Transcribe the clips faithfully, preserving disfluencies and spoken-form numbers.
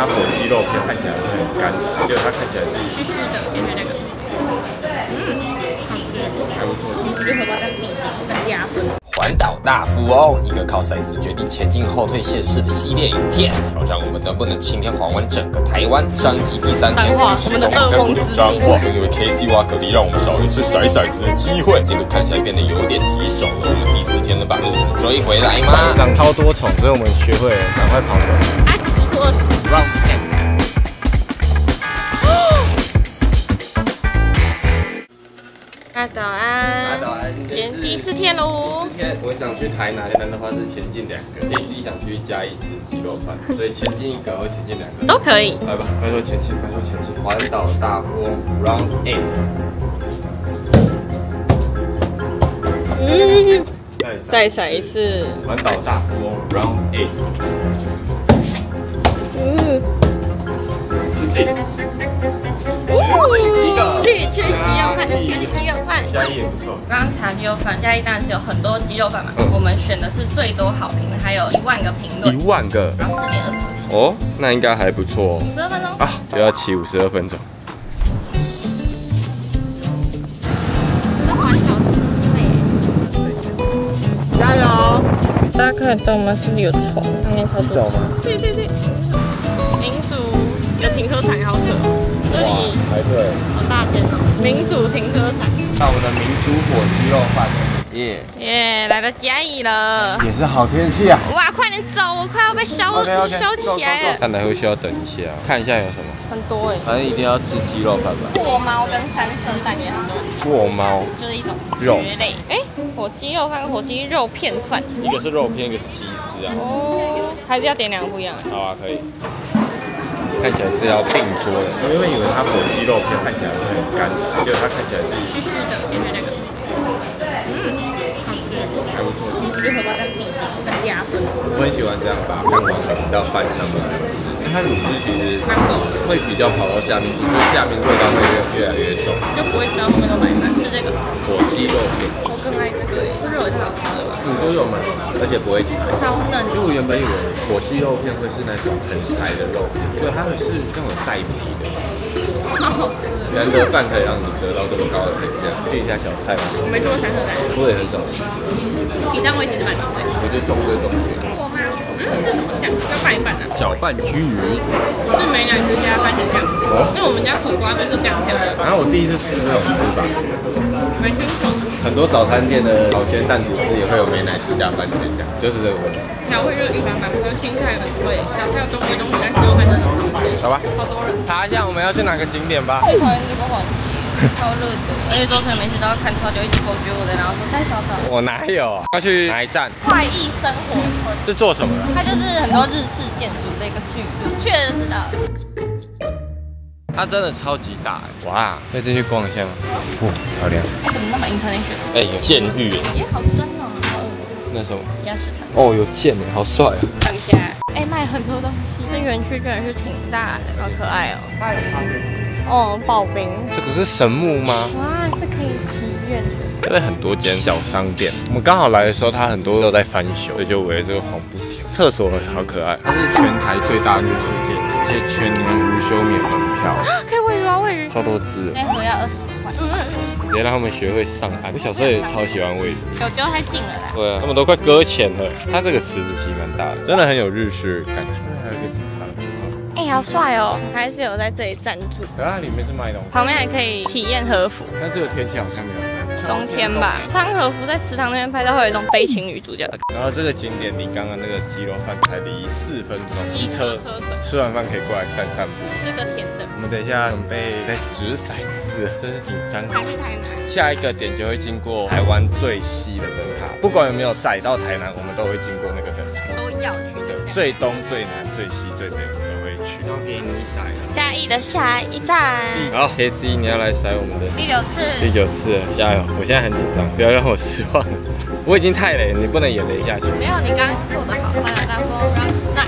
它火鸡肉片看起来会很干柴，结果它看起来是湿湿的，点点那个，嗯，好吃， 还不错。 这个荷包蛋比很加分。 环岛大富翁，一个靠骰子决定前进后退县市的系列影片，挑战我们能不能今天环完整个台湾。上一集第三天，始终跟不紧张，哇，因为 K C 挖蛤蜊让我们少了一次甩骰子的机会，进度看起来变得有点棘手了。我们第四天能把路程追回来吗？ 长超多虫，所以我们学会了，赶快跑走。 他只是说让。大家早安， 早安， 今天第四天喽。 今天我想去台南，台南的话是前进两个 ，K C 想去嘉义吃鸡肉饭，所以前进一个或前进两个都可以。 来吧，拜托前进，拜托前进。环岛大富翁 Round Eight。 嗯，再甩一次。 环岛大富翁 Round Eight。 嗯， 前进。 去吃鸡肉饭，去吃鸡肉饭。 嘉义也不错。 刚刚查鸡肉饭，嘉义当然是有很多鸡肉饭嘛。嗯、我们选的是最多好评的，还有一万个评论。 一万个。 然后四点二颗。 哦，那应该还不错。 五十二分钟。 啊，就要骑五十二分钟。 加油！大家看得到吗？是不是有虫？上面超多。对对对。民主的停车场好扯。 哇，排队， 好大间哦！民主停车场， 到我们的民主火鸡肉饭，耶耶，来到嘉义了， 也是好天气啊！ 哇，快点走，我快要被烧烧起来了。 看来会需要等一下，看一下有什么。 很多哎， 反正一定要吃鸡肉饭吧。 过猫跟三色蛋也很多。 过猫就是一种肉类，哎，火鸡肉饭跟火鸡肉片饭， 一个是肉片，一个是鸡丝啊。 哦，还是要点两个不一样的。 好啊，可以。看起来是要并桌的，我原本以为它火鸡肉片看起来会很干柴，结果它看起来是湿湿的，点点那个，嗯，好吃， 还不错。 这个荷包蛋比很加分。 我很喜欢这样把蛋黄淋到饭上面来吃，因为它卤汁其实会比较跑到下面去，所以下面味道会越来越重， 就不会吃到后面都满满。是这个火鸡肉片， 我更爱这个耶，这肉也太好吃了吧。 嗯，都有满，而且不会柴， 超嫩。 因为我原本以为火鸡肉片会是那种很柴的肉片，所以它们是那种带皮的， 超好吃的。 难得饭可以让你得到这么高的评价。去一下小菜吧。 我没做过三色蛋， 我也很少吃。 皮蛋味其实蛮浓的。 我觉得中规中矩。 过吗？嗯，这什么酱？要拌一拌的。 搅拌均匀。 是美乃滋加番茄酱。哦。因为我们家苦瓜就是这样加的。 然后我第一次吃这种吃法。 蛮清爽的。 很多早餐店的老鲜蛋吐司也会有美乃滋加番茄酱，就是这个味道。 调味就一般般，可是青菜很贵，小菜中规中矩，但鸡肉饭真的很好吃。 好吧， 好多人。 查一下我们要去哪个景点吧。 最讨厌这个环节，超热的，而且周晨每次都要看超就一直勾揪我的，然后说再找找。 我哪有？要去哪一站？ 快意生活村。 是做什么的？ 它就是很多日式建筑的一个聚落，去了就知道。 它真的超级大哎！哇，可以进去逛一下吗？哇，漂亮！ 哎，怎么那么 international？ 哎，有监狱哎！ 也好真哦，好恶。 那什么？ 鸭屎汤。 哦，有剑哎，好帅啊！ 看起来，哎，卖很多东西，这园区真的是挺大的，好可爱哦。它有刨冰。哦，刨冰。 这个是神木吗？ 哇，是可以祈愿的。 这里很多间小商店，我们刚好来的时候，它很多都在翻修，所以就围着这个黄布条。厕所好可爱，它是全台最大日式建筑，而且全年无休免门票。 可以喂鱼啊，喂鱼。 超多只的。 一盒要二十块。 直接让他们学会上岸。我小时候也超喜欢喂鱼。 有丢太近了啦。 对啊，他们都快搁浅了。它这个池子其实蛮大的，真的很有日式感觉。还有一个警察的符号。 哎，好帅哦！还是有在这里暂住。 可它里面是卖东西。 旁边还可以体验和服。 但这个天气好像没有。 冬天吧，穿和服在池塘那边拍照，会有一种悲情女主角的感觉。 然后这个景点离刚刚那个鸡肉饭才离四分钟，骑车车程。 吃完饭可以过来散散步。 这个甜的。 我们等一下准备在掷骰子，真是紧张。 还是台南。 下一个点就会经过台湾最西的灯塔，不管有没有骰到台南，我们都会经过那个灯塔。 都要去的。 最东、最南、最西、最北，我们都会去。都给你骰了。 嘉义的下一站。 好 ，K C 你要来骰我们的第九次。 第九次，加油！我现在很紧张，不要让我失望。我已经太累了，你不能也累下去。 没有，你刚刚做得好，快来大风让那。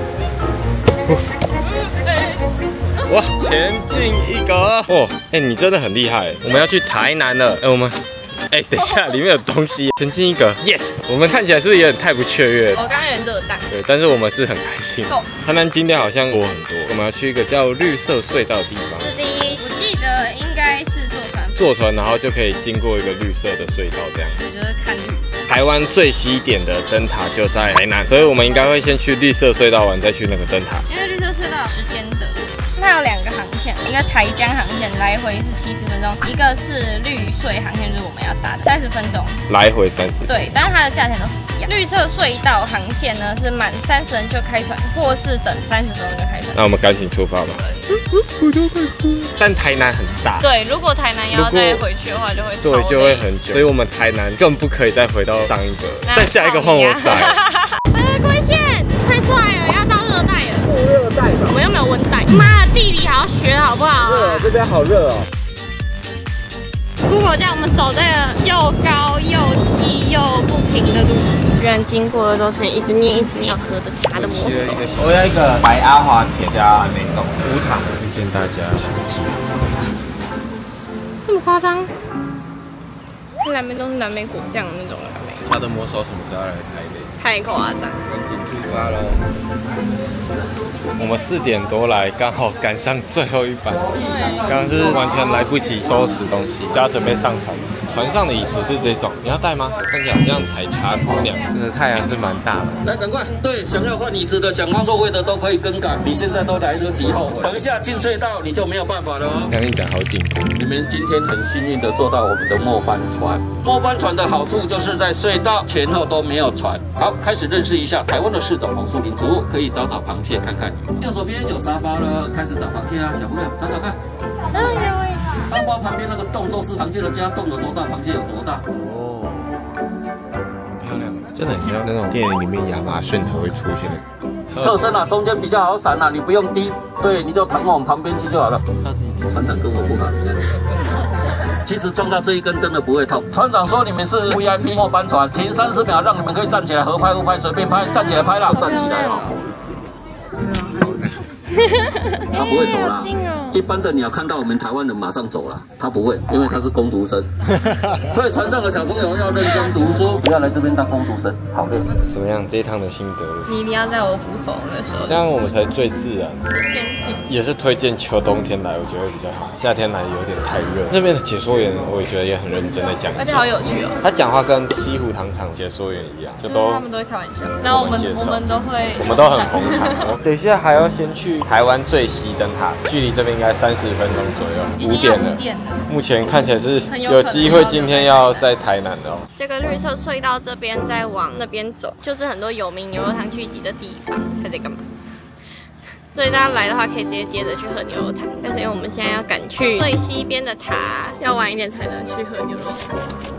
哇，前进一格！哦，哎，你真的很厉害。我们要去台南了，哎，我们哎、欸，等一下，里面有东西，前进一个 ，yes。我们看起来是不是有点太不雀跃？ 我刚刚有点热蛋。 对，但是我们是很开心。 够。 台南景点好像多很多，我们要去一个叫绿色隧道的地方。 是的，我记得应该是坐船。 坐船，然后就可以经过一个绿色的隧道，这样。 对，就是看绿。 台湾最西点的灯塔就在台南，所以我们应该会先去绿色隧道玩，再去那个灯塔。 因为绿色隧道时间的，它有两个航线，一个台江航线来回是七十分钟，一个是绿隧航线，就是我们要搭的三十分钟， 来回三十。对， 但是它的价钱都不一样。绿色隧道航线呢是满三十人就开船，或是等三十分钟就开船。 那我们赶紧出发吧。我都快哭了。但台南很大。 对，如果台南要再回去的话，就会对就会很久，所以我们台南更不可以再回到上一个，但下一个换我甩。 呃，龟线太帅了，要到热带了。热带的，我们又没有温带。妈的，地理还要学好不好？ 热，这边好热哦。 如果叫我们走这个又高又稀又不平的路，居然经过的都成一直念一直念喝的茶的魔手。 我要一个白阿华田加梅冻无糖，推荐大家尝鸡。 这么夸张？蓝莓都是蓝莓果酱那种蓝莓。 他的魔手什么时候来台北？ 太夸张！ 赶紧出发喽！我们四点多来，刚好赶上最后一班。刚刚是完全来不及收拾东西，就要准备上船。船上的椅子是这种，你要带吗？看起来好像采茶姑娘，真的太阳是蛮大的。 来，赶快！对，想要换椅子的、想换座位的都可以更改，你现在都来得及后悔。等一下进隧道你就没有办法了哦。 刚刚讲好紧张。 你们今天很幸运的坐到我们的末班船。末班船的好处就是在隧道前后都没有船。好，开始认识一下台湾的四种红树林植物，可以找找螃蟹看看。右手边有沙发了，开始找螃蟹啊，小姑娘找找看。 嗯，有哎。 沙发旁边那个洞都是螃蟹的家，洞有多大，螃蟹有多大。哦， 很漂亮，真的很像那种电影里面亚马逊才会出现的。 侧身啊，中间比较好闪啊，你不用低，对，你就躺往旁边去就好了。船长跟我不好，其实撞到这一根真的不会痛。船长说你们是 V I P 末班船，停三十秒，让你们可以站起来合拍、互拍，随便拍，站起来拍啦，站起来哦。他不会走啦，一般的鸟看到我们台湾人马上走了，他不会，因为他是工读生，所以船上的小朋友要认真读书，不要来这边当工读生，好累。 怎么样？这一趟的心得？ 你一定要在我扶手的时候， 这样我们才最自然。 先进。 也是推荐秋冬天来，我觉得会比较好。夏天来有点太热。这边的解说员我也觉得也很认真在讲， 而且好有趣哦。 他讲话跟西湖糖厂解说员一样，就都他们都会开玩笑，然后我们我们都会， 我们都很捧场。等一下还要先去台湾最西灯塔，距离这边应该三十分钟左右，五点了。目前看起来是有机会今天要在台南的哦。 这个绿色隧道这边再往那边走，就是很多有名牛肉汤聚集的地方。他在干嘛？所以大家来的话，可以直接接着去喝牛肉汤。但是因为我们现在要赶去最西边的塔，要晚一点才能去喝牛肉汤。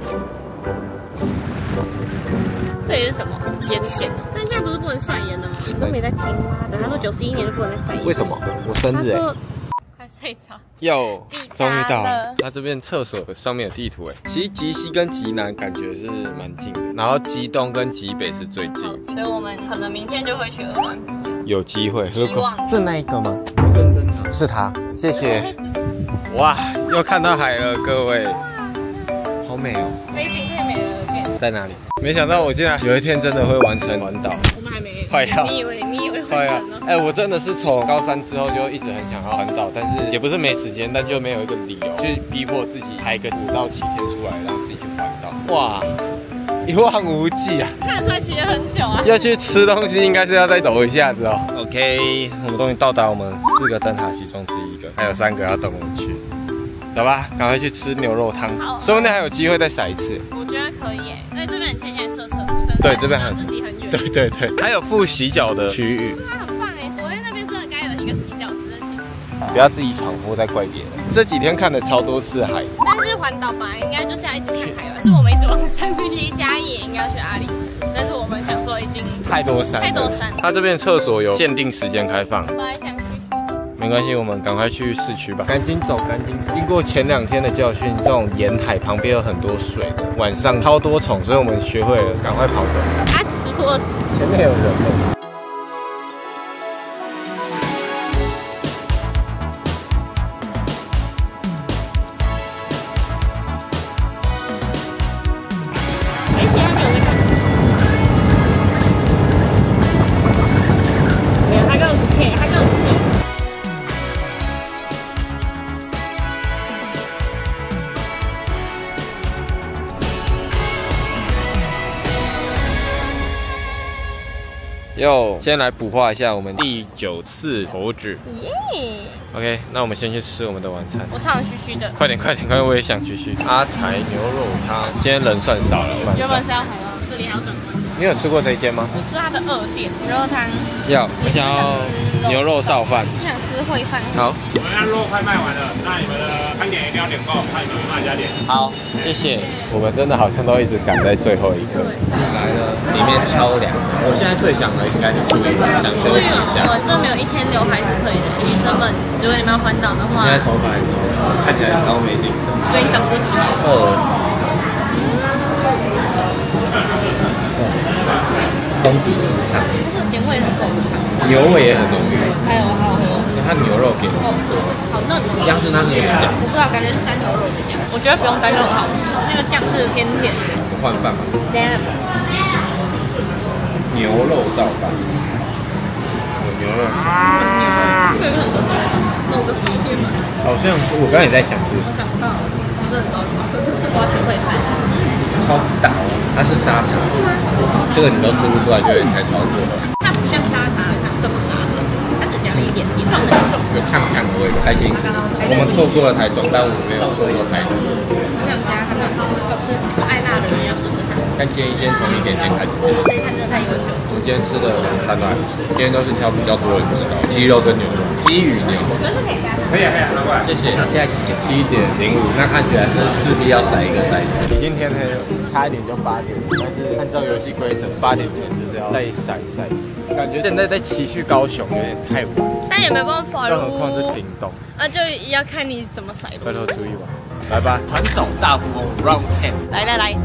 这里是什么？烟店哦。但现在不是不能晒烟的吗？你都没在听吗？等他说九十一年就不能再晒烟。 为什么？我生日哎。 快睡着。 有，终于到了。那这边厕所上面有地图哎，其实极西跟极南感觉是蛮近的，然后极东跟极北是最近。 所以我们可能明天就会去鹅銮鼻。 有机会，如果是那一个吗？是他，谢谢。哇，又看到海了，各位，好美哦。 美景太美了， 在哪里？没想到我竟然有一天真的会完成环岛。 我们还没。 快要。 你以为你以为快要？哎，我真的是从高三之后就一直很想要环岛，但是也不是没时间，但就没有一个理由去逼迫自己排个五到七天出来，让自己去环岛。哇！一望无际啊！ 看得出来骑了很久啊。 要去吃东西，应该是要再抖一下子哦。OK， 我们终于到达我们四个灯塔其中之一个，还有三个要等我们去。走吧，赶快去吃牛肉汤，说不定还有机会再撒一次。 我觉得可以耶，因为这边很贴现在测测速。 对，这边很离很远。 对对对，还有附洗脚的区域。 对啊，很棒哎！昨天那边真的该有一个洗脚池的其实。 不要自己闯祸再怪别人。这几天看了超多次海。 但是环岛本来应该就是要一直看海吧，是我们一直往山里。其实嘉义也应该要去阿里山，但是我们想说已经太多山， 太多山。 它这边厕所有限定时间开放。 本来想去。 没关系，我们赶快去市区吧。赶紧走，赶紧走。经过前两天的教训，这种沿海旁边有很多水，晚上超多虫，所以我们学会了赶快跑走。 啊，时速二十。 前面有人呢。 又先来补画一下我们第九次猴子。 耶！ OK， 那我们先去吃我们的晚餐。 我唱嘘嘘的。 快点快点快点，我也想去去。阿财牛肉汤，今天人算少了。 原本是要海哦，这里还要整顿。 你有吃过这一间吗？ 我吃它的二店牛肉汤。 要，我想要牛肉臊饭。 我想吃烩饭。 好， 我们肉快卖完了，那你们的餐点一定要点够，看你们有没有加点。 好，谢谢。我们真的好像都一直赶在最后一刻。来了，里面超凉。我现在最想的应该是注意，想休息一下。 我这没有一天刘海是可以的，女生们，如果你们要环岛的话， 现在头发也是看起来超没精神， 所以等不及。 饿。丰富舒畅， 咸味是够的， 牛味也很浓郁， 还有好喝。 它牛肉给很多， 好嫩哦。 姜是它是什么酱？ 我不知道，感觉是沾牛肉的酱。我觉得不用沾就很好吃，那个酱是偏甜的。 换饭嘛。牛肉臊饭，有牛肉。 对，很多弄个底片嘛。 好像是，我刚才也在想是不是？ 我想不到，真的很高，我要学会拍。 超级大哦，它是沙茶，这个你都吃不出来，就有点太超过了。 它不像沙茶汤这么沙茶，它只加了一点点，放很重， 有呛呛的味道，开心。我们错过了台中，但我们没有错过台中。 这样加看看，好吃，爱辣的人要试试看。 但建议先从一点点开始吃。 这一餐真的太优秀。 我们今天吃的餐都还不错，今天都是挑比较多人知道，鸡肉跟牛肉，鸡与牛。 我觉得是可以加。 可以啊可以啊，拿过来。 谢谢。现在七点零五，那看起来是势必要甩一个骰子。已经天黑了，差一点就八点，但是按照游戏规则，八点前就是要再甩骰。感觉现在在骑去高雄有点太晚， 但也没办法了， 更何况是屏东， 那就要看你怎么甩。 回头注意吧。来吧，团长大富翁 Round Ten， 来来来。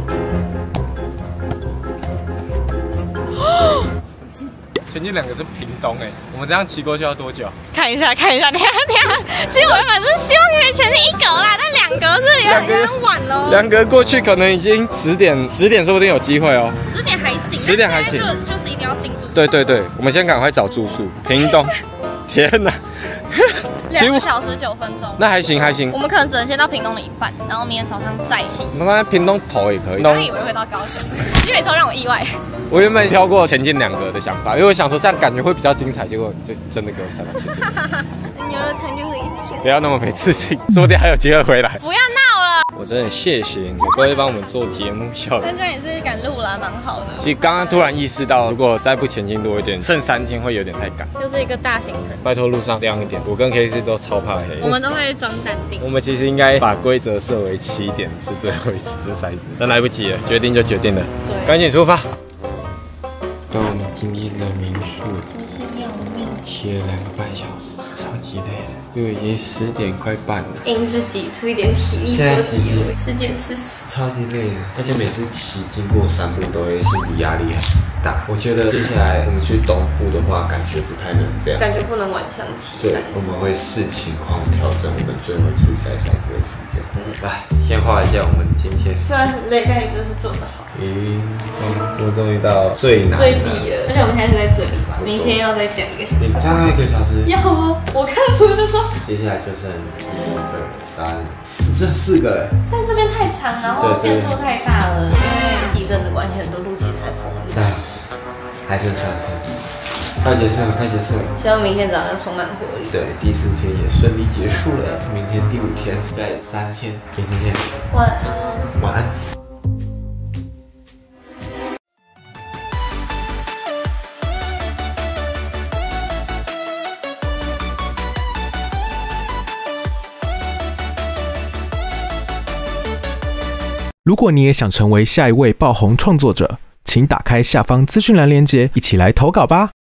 前进两个是屏东哎，我们这样骑过去要多久？ 看一下看一下，等一下等一下。其实我原本是希望可以前进一格啦，但两格是有点有点晚喽。 两格过去可能已经十点，十点说不定有机会哦。 十点还行， 十点还行， 就就是一定要定住。 对对对，我们先赶快找住宿。屏东，天哪！ 两个小时九分钟， 那还行还行。 我们可能只能先到屏东的一半，然后明天早上再起。 我们刚才屏东头也可以。 我刚以为会到高雄，因为都让我意外。我原本挑过前进两格的想法，因为我想说这样感觉会比较精彩，结果就真的给我塞到前进。 牛肉汤就会一天。 不要那么没自信，说不定还有机会回来。 不要闹了。 我真的谢谢你，各位帮我们做节目效果。 但这样也是赶路啦，蛮好的。 其实刚刚突然意识到，如果再不前进多一点，剩三天会有点太赶。 就是一个大行程。 拜托路上亮一点，我跟 K C 都超怕黑。 我们都会装淡定。 我们其实应该把规则设为七点是最后一次骰子，但来不及了，决定就决定了，赶紧出发。到我们今天的民宿， 真是要命， 骑了两个半小时，超级累的，因为已经十点快半了， 硬是挤出一点体力就挤了，十点四十， 超级累的，而且每次骑经过山路都会心理压力很大。我觉得接下来我们去东部的话，感觉不太能这样， 感觉不能晚上骑对， 山。 我们会视情况调整我们最后一次筛筛子的时间。嗯，来，先画一下我们今天。 虽然很累，但你真是做得好。 咦，我们终于到最难最底了，而且我们现在是在这里吧？明天要再讲一个小时。 再一个小时。 要啊！我看图就说。 接下来就剩一、二、三、四，这四个哎。 但这边太长，然后变数太大了，因为地震的关系，很多路其实在封。 对，还剩三天。快结束了，快结束了。 希望明天早上充满活力。 对，第四天也顺利结束了，明天第五天，再三天，明天见。 晚安。 晚安。 如果你也想成为下一位爆红创作者，请打开下方资讯栏链接，一起来投稿吧。